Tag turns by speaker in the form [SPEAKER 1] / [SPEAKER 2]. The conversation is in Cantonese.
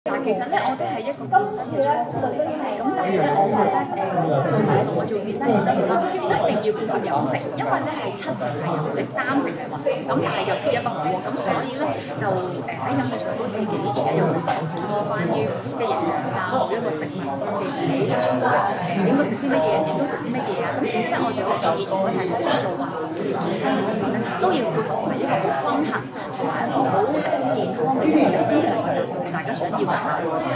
[SPEAKER 1] 但係其實咧，我哋係一個健身嘅初步嚟嘅，咁但係咧，我覺得做運動啊，做健身都得啦，一定要配合飲食，因為咧係70%係飲食，30%係運動，咁但係又缺一不可喎，咁所以咧就喺飲食上高自己而家又會講好多關於即係營養啊，每一個食物我哋自己應該食啲乜嘢，唔應該食啲乜嘢啊，咁所以咧我就好建議我係即係做運動健身嘅時候咧，都要配合埋一個好均衡同埋一個好健康嘅飲食先至能夠達到大家想要嘅效果。